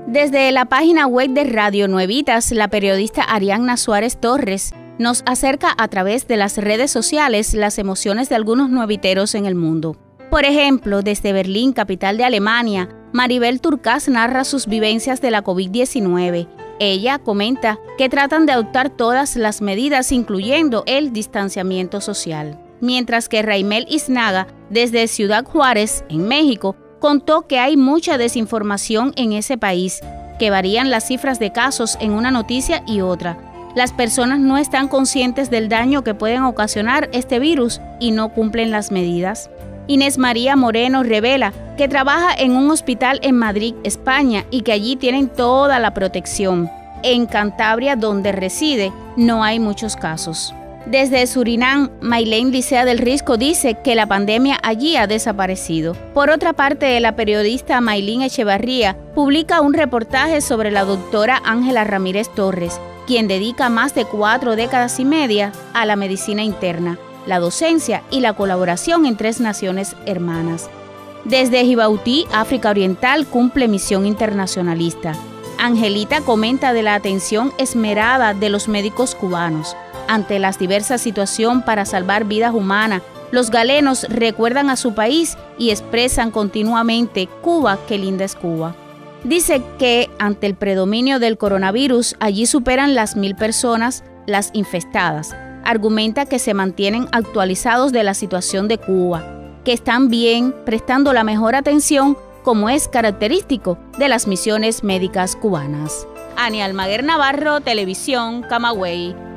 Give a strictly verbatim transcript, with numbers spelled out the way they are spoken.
Desde la página web de Radio Nuevitas, la periodista Arianna Suárez Torres nos acerca a través de las redes sociales las emociones de algunos nueviteros en el mundo. Por ejemplo, desde Berlín, capital de Alemania, Maribel Turcás narra sus vivencias de la COVID diecinueve. Ella comenta que tratan de adoptar todas las medidas, incluyendo el distanciamiento social. Mientras que Raimel Isnaga, desde Ciudad Juárez, en México, contó que hay mucha desinformación en ese país, que varían las cifras de casos en una noticia y otra. Las personas no están conscientes del daño que pueden ocasionar este virus y no cumplen las medidas. Inés María Moreno revela que trabaja en un hospital en Madrid, España, y que allí tienen toda la protección. En Cantabria, donde reside, no hay muchos casos. Desde Surinam, Maylene Licea del Risco dice que la pandemia allí ha desaparecido. Por otra parte, la periodista Maylene Echevarría publica un reportaje sobre la doctora Ángela Ramírez Torres, quien dedica más de cuatro décadas y media a la medicina interna, la docencia y la colaboración en tres naciones hermanas. Desde Djibouti, África Oriental, cumple misión internacionalista. Angelita comenta de la atención esmerada de los médicos cubanos. Ante las diversas situaciones para salvar vidas humanas, los galenos recuerdan a su país y expresan continuamente «Cuba, qué linda es Cuba». Dice que ante el predominio del coronavirus, allí superan las mil personas las infestadas. Argumenta que se mantienen actualizados de la situación de Cuba, que están bien, prestando la mejor atención, como es característico de las misiones médicas cubanas. Ani Almaguer Navarro, Televisión, Camagüey.